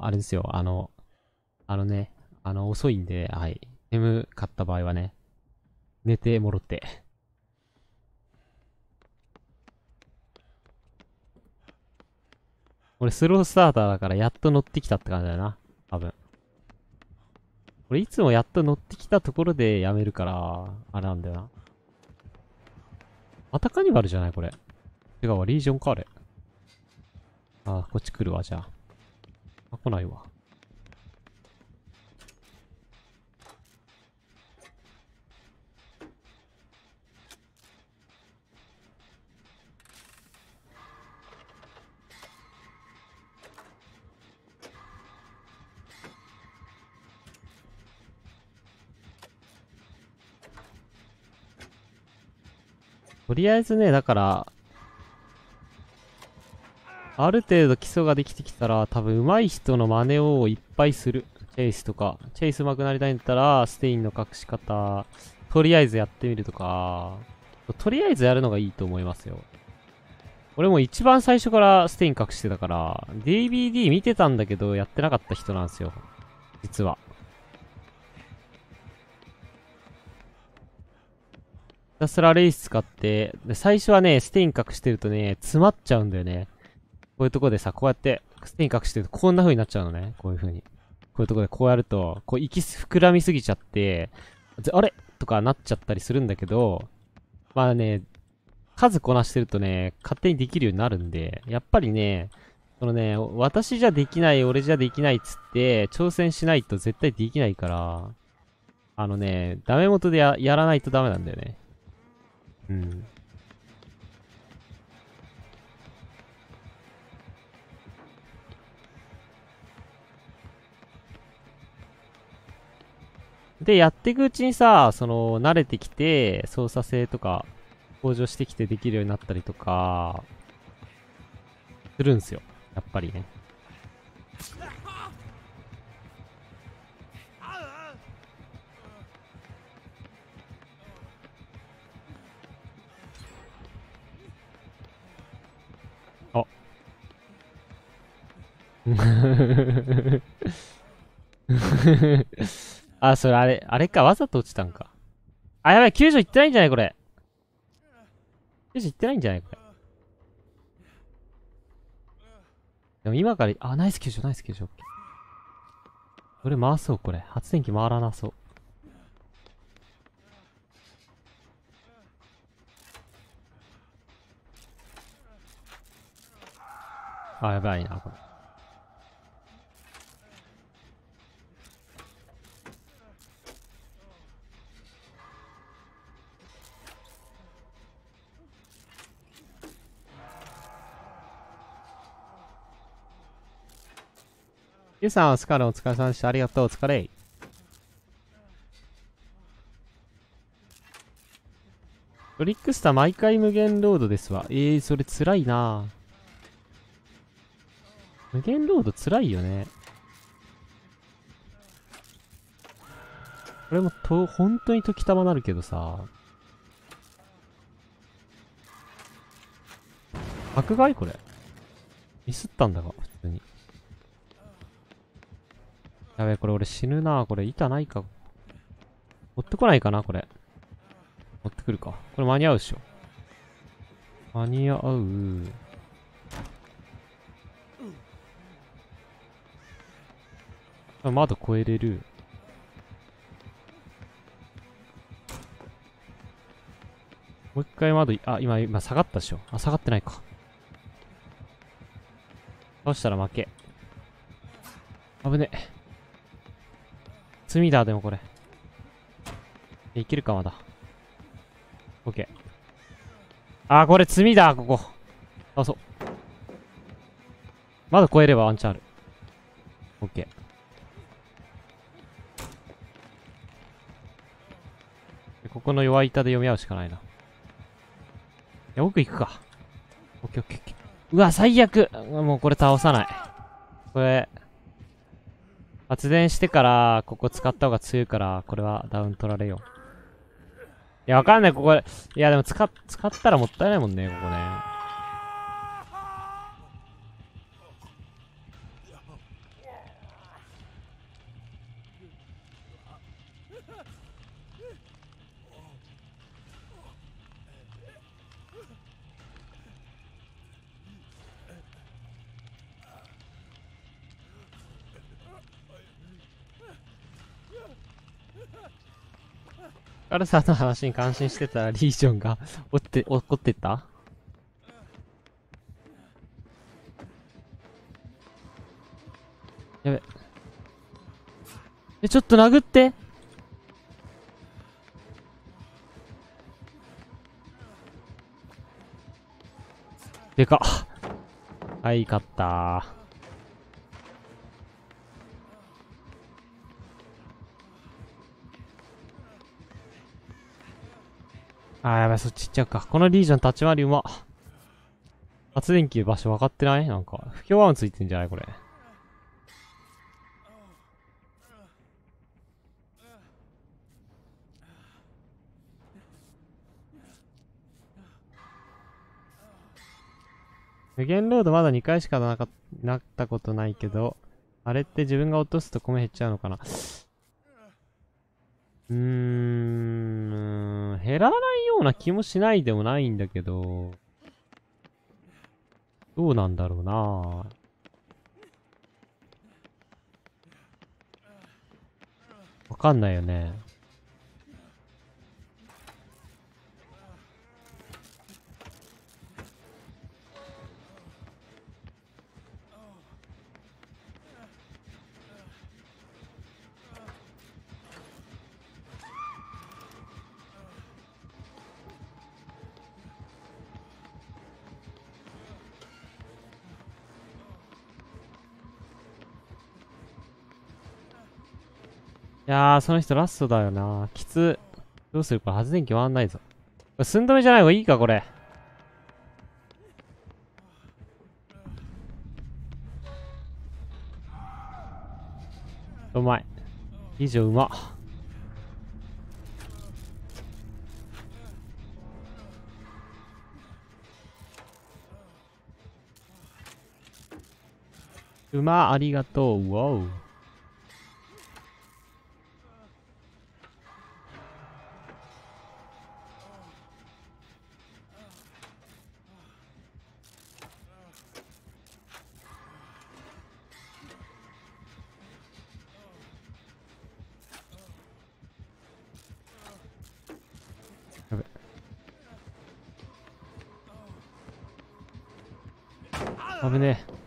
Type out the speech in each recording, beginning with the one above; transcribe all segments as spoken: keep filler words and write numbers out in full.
あれですよ。あの、あのね、あの、遅いんで、はい。眠かった場合はね、寝て戻って。俺スロースターターだからやっと乗ってきたって感じだよな。多分。俺いつもやっと乗ってきたところでやめるから、あれなんだよな。またカニバルじゃないこれ。違うわ、リージョンかあれ。あ、こっち来るわ、じゃあ。あ、来ないわ。とりあえずね、だから、ある程度基礎ができてきたら、多分上手い人の真似をいっぱいする。チェイスとか。チェイス上手くなりたいんだったら、ステインの隠し方、とりあえずやってみるとか、とりあえずやるのがいいと思いますよ。俺も一番最初からステイン隠してたから、ディーブイディー 見てたんだけど、やってなかった人なんですよ。実は。ひたすらレイス使って、で、最初はね、ステイン隠してるとね、詰まっちゃうんだよね。こういうとこでさ、こうやって、ステイン隠してるとこんな風になっちゃうのね。こういう風に。こういうとこでこうやると、こう息膨らみすぎちゃって、あれとかなっちゃったりするんだけど、まあね、数こなしてるとね、勝手にできるようになるんで、やっぱりね、そのね、私じゃできない、俺じゃできないっつって、挑戦しないと絶対できないから、あのね、ダメ元でや、やらないとダメなんだよね。うん。で、やっていくうちにさ、その、慣れてきて、操作性とか、向上してきてできるようになったりとか、するんすよ。やっぱりね。あ。あ、それあれ、あれか、わざと落ちたんか。あ、やばい、救助行ってないんじゃないこれ。救助行ってないんじゃないこれ。でも今から、あ、ナイス救助、ナイス救助。これ回そう、これ。発電機回らなそう。あ、やばいな、これ。ゆうさん、スカルお疲れ様でした。ありがとう、お疲れ。トリックスター毎回無限ロードですわ。えー、それ辛いな。無限ロード辛いよね。これもと、本当に時たまなるけどさ。爆買いこれ。ミスったんだが、普通に。やべえ、これ俺死ぬな。これ板ないか。持ってこないかな、これ。持ってくるか。これ間に合うっしょ。間に合う。窓越えれる。もう一回窓、あ、今、今下がったっしょ。あ、下がってないか。倒したら負け。危ねえ。罪だ、でもこれ。いけるか、まだ。オッケー。あー、これ罪だ、ここ。倒そう。窓越えればワンチャンある。オッケー。ここの弱い板で読み合うしかないな。いや、奥行くか。オッケーオッケーオッケー。うわ、最悪。もうこれ倒さない。これ、発電してから、ここ使った方が強いから、これはダウン取られよう。いや、わかんない、ここで。いや、でも使っ、使ったらもったいないもんね、ここね。 カルさんの話に感心してたらリージョンが落って、怒ってった。やべ。え、ちょっと殴って。でかっ。はい、勝ったー。あー、やばい、そっち行っちゃうか。このリージョン立ち回りうま。発電機場所分かってない？なんか、不協和音ついてんじゃないこれ。無限ロードまだにかいしかなかなったことないけど、あれって自分が落とすと米減っちゃうのかな。うーん、減らないような気もしないでもないんだけど、どうなんだろうな。わかんないよね。いやー、その人ラストだよな。きつ。どうするか発電機回んないぞ。これ寸止めじゃない方がいいか、これ。うまい。以上うま。うま、ありがとう。ウォー。やべ。危ねえ。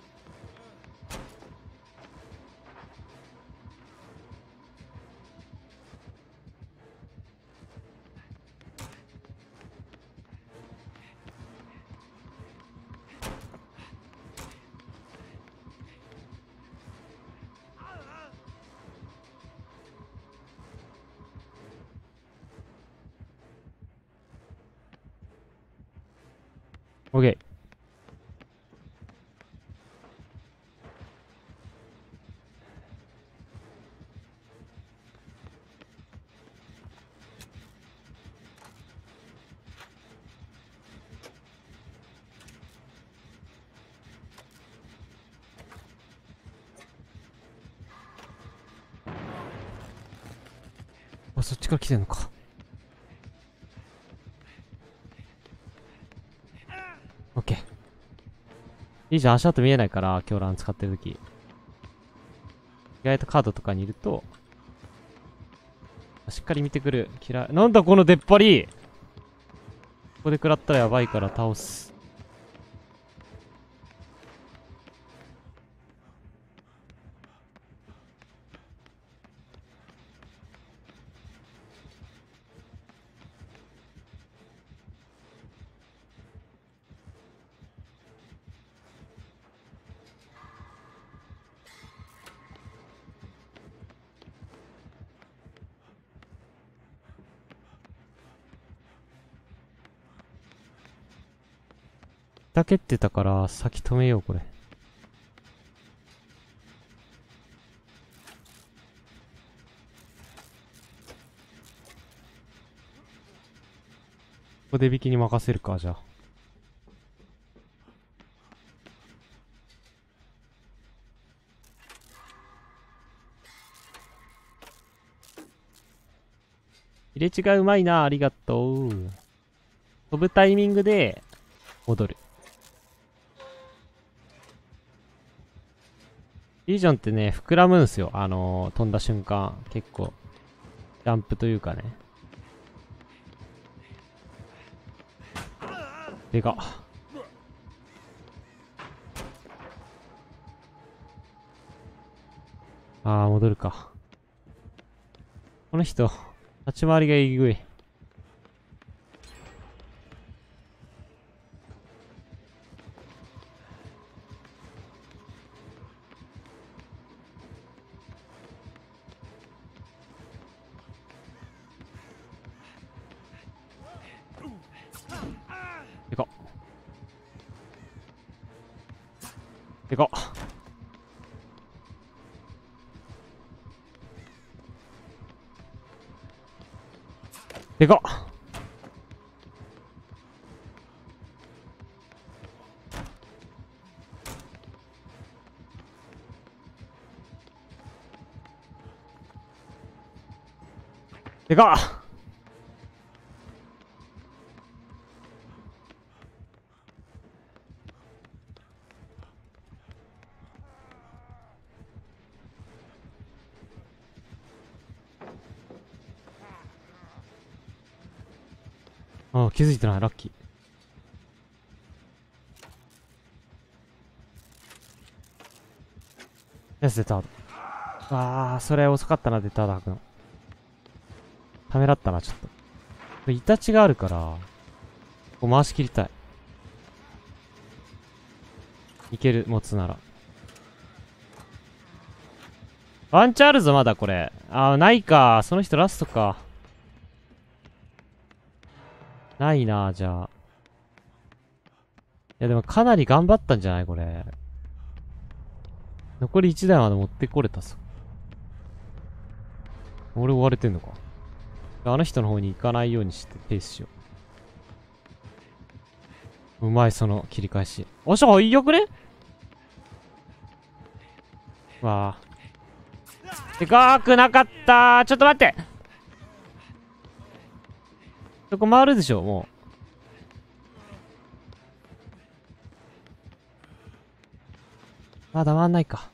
オッケー。あ、そっちから来てんのか。オッケー。いいじゃん、足跡見えないから、狂乱使ってるとき。意外とカードとかにいると、しっかり見てくる。嫌い。なんだこの出っ張り。ここで食らったらやばいから倒す。だけってたから、先止めよう、これ。ここで引きに任せるか、じゃあ。入れ違いうまいな、ありがとう。飛ぶタイミングで、戻る。リージョンってね、膨らむんすよ。あのー、飛んだ瞬間。結構、ジャンプというかね。 でかっ。ああ、戻るか。この人、立ち回りがえぐい。でかっ。でかっ。でかっ。でかっ。ああ、気づいてない。ラッキー。やつ出た。ああ、それ遅かったな、デターダー君。ためらったな、ちょっと。イタチがあるから、こう回し切りたい。いける、持つなら。ワンチャンあるぞ、まだこれ。ああ、ないか。その人ラストか。ないな、じゃあ。いや、でもかなり頑張ったんじゃないこれ。残りいちだいまで持ってこれたぞ。俺追われてんのか。あの人の方に行かないようにしてペースしよう。うまい、その切り返し。おっしゃ、いいよくね。わあ。でかーくなかったー。ちょっと待って。そこ回るでしょ、もう。まだ回んないか。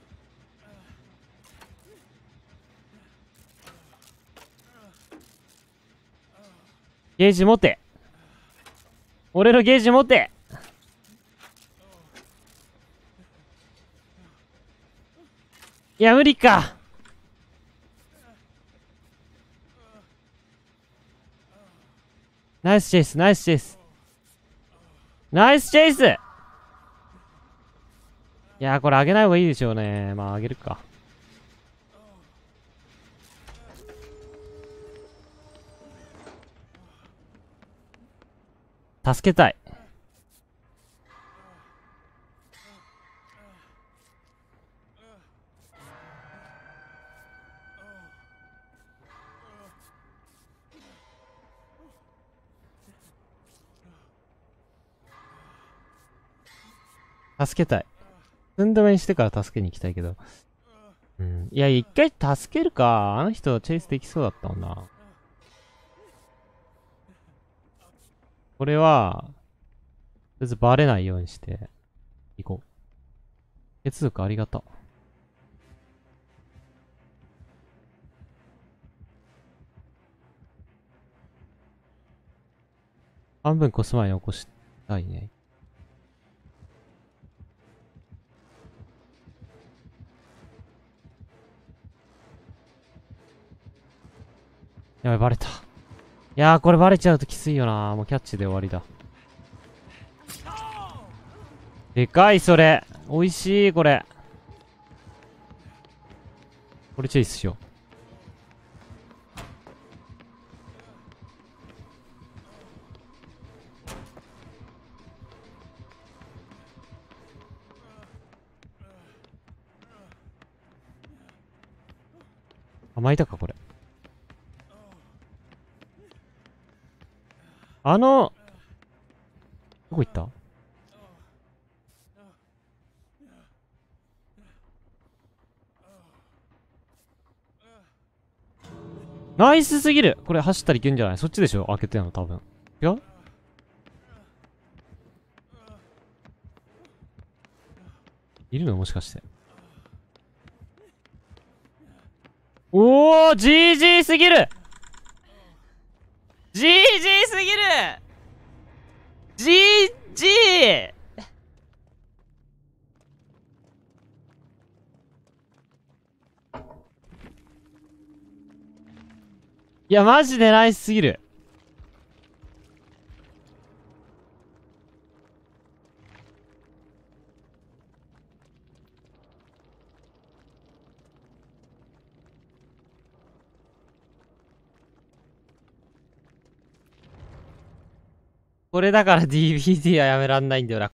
ゲージ持て。俺のゲージ持て。いや、無理か。ナイスチェイス、ナイスチェイス。ナイスチェイス。いやー、これ上げない方がいいでしょうね。まあ、上げるか。助けたい。助けたい。寸止めにしてから助けに行きたいけど。うん。いや、一回助けるか。あの人、チェイスできそうだったもんな。これは、とりあえずバレないようにして、行こう。手続きありがとう。半分越す前に起こしたいね。やばい、バレた。いやー、これバレちゃうときついよな。もうキャッチで終わりだ。でかい、それ。美味しい、これ。これチェイスしよう。あ、巻いたか、これ。あの、どこ行った？ナイスすぎる。これ走ったらいけんじゃない？そっちでしょ？開けてんの多分。違う？いるのもしかして。おー ジージー すぎる !ジージー すぎるジージー。いや、マジでナイスすぎる。これだから ディービーディー はやめらんないんだよな。